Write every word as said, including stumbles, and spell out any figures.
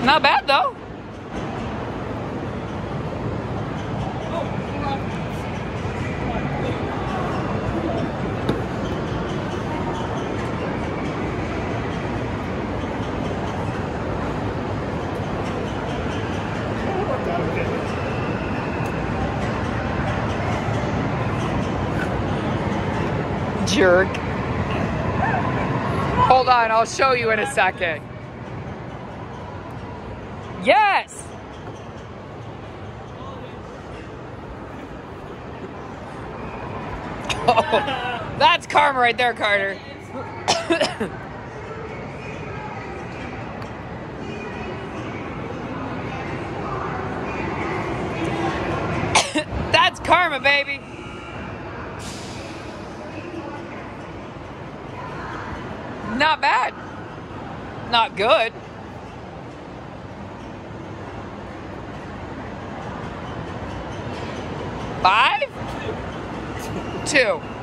Not bad though. Jerk. Hold on, I'll show you in a second. Yes! Oh, that's karma right there, Carter. That's karma, baby. Not bad. Not good. Five? Two.